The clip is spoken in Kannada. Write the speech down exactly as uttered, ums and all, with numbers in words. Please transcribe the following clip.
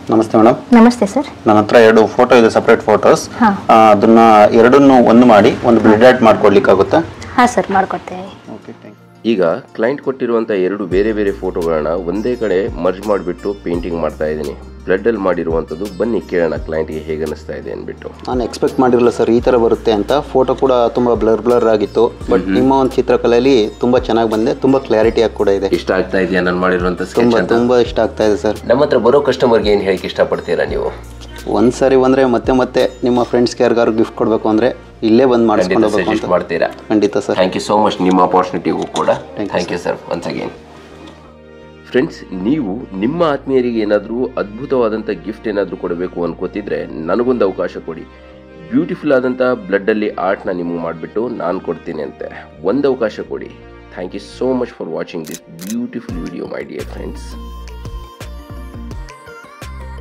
ನಮಸ್ತೆ ಮೇಡಮ್. ನಮಸ್ತೆ ಸರ್. ನನ್ನ ಹತ್ರ ಎರಡು ಫೋಟೋ ಇದೆ, ಸಪರೇಟ್ ಫೋಟೋಸ್. ಅದನ್ನ ಎರಡನ್ನು ಒಂದು ಮಾಡಿ ಒಂದು ಬ್ಲಡ್ ಆಡ್ ಮಾಡ್ಕೊಡ್ಲಿಕ್ಕೆ ಆಗುತ್ತಾ? ಹಾಂ ಸರ್, ಮಾಡ್ಕೊಡ್ತೇವೆ. Okay, thank you. ಈಗ ಕ್ಲೈಂಟ್ ಕೊಟ್ಟಿರುವಂಥ ಎರಡು ಬೇರೆ ಬೇರೆ ಫೋಟೋಗಳನ್ನ ಒಂದೇ ಕಡೆ ಮರ್ಜ್ ಮಾಡಿಬಿಟ್ಟು ಪೇಂಟಿಂಗ್ ಮಾಡ್ತಾ ಇದ್ದೀನಿ. ಬ್ಲಡ್ಡಲ್ಲಿ ಮಾಡಿರುವಂಥದ್ದು. ಬನ್ನಿ ಕೇಳೋಣ ಕ್ಲೈಂಟ್ಗೆ ಹೇಗೆ ಅನಿಸ್ತಾ ಇದೆ ಅಂದ್ಬಿಟ್ಟು. ನಾನು ಎಕ್ಸ್ಪೆಕ್ಟ್ ಮಾಡಿರಲಿಲ್ಲ ಸರ್ ಈ ಥರ ಬರುತ್ತೆ ಅಂತ. ಫೋಟೋ ಕೂಡ ತುಂಬ ಬ್ಲರ್ ಬ್ಲರ್ ಆಗಿತ್ತು, ಬಟ್ ನಿಮ್ಮ ಒಂದು ಚಿತ್ರಕಲೆಯಲ್ಲಿ ತುಂಬ ಚೆನ್ನಾಗಿ ಬಂದಿದೆ, ತುಂಬ ಕ್ಲಾರಿಟಿ ಆಗಿ ಕೂಡ ಇದೆ. ಇಷ್ಟ ಆಗ್ತಾ ಇದೆಯಾ ನಾನು ಮಾಡಿರುವಂಥ ತುಂಬ ಸ್ಕೆಚ್? ತುಂಬ ಇಷ್ಟ ಆಗ್ತಾ ಇದೆ ಸರ್. ನಮ್ಮ ಹತ್ರ ಬರೋ ಕಸ್ಟಮರ್ಗೆ ಏನು ಹೇಳಕ್ಕೆ ಇಷ್ಟಪಡ್ತೀರಾ ನೀವು? ಒಂದು ಸಾರಿ ಬಂದರೆ ಮತ್ತೆ ಮತ್ತೆ ನಿಮ್ಮ ಫ್ರೆಂಡ್ಸ್ಗೆ ಯಾರಿಗಾರು ಗಿಫ್ಟ್ ಕೊಡಬೇಕು ಅಂದರೆ ಇಲ್ಲೇ ಬಂದು ಮಾಡಿಸ್ಕೊಂಡು ಹೋಗಬೇಕು ಅಂತ ಮಾಡ್ತೀರಾ? ಖಂಡಿತ sir. Thank you so much ನಿಮ್ಮ ಅಪಾರ್ಚುನಿಟಿಗೂ ಕೂಡ. Thank you sir once again. Friends, ನೀವು ನಿಮ್ಮ ಆತ್ಮೀಯರಿಗೆ ಏನಾದರೂ ಅದ್ಭುತವಾದಂಥ ಗಿಫ್ಟ್ ಏನಾದರೂ ಕೊಡಬೇಕು ಅನ್ಕೋತಿದ್ರೆ ನನಗೊಂದು ಅವಕಾಶ ಕೊಡಿ. ಬ್ಯೂಟಿಫುಲ್ ಆದಂಥ ಬ್ಲಡ್ಡಲ್ಲಿ ಆರ್ಟ್ನ ನಿಮಗೆ ಮಾಡಿಬಿಟ್ಟು ನಾನು ಕೊಡ್ತೀನಿ ಅಂತೆ. ಒಂದು ಅವಕಾಶ ಕೊಡಿ. Thank you so much for watching this beautiful video my dear friends.